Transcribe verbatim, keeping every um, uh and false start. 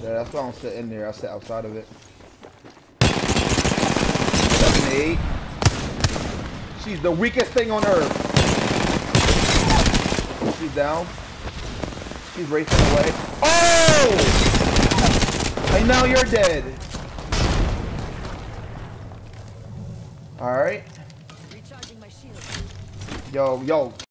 Yeah, that's why I don't sit in there. I sit outside of it. seven eight. She's the weakest thing on earth. She's down. She's racing away. Oh! And now you're dead. Alright. Yo, yo.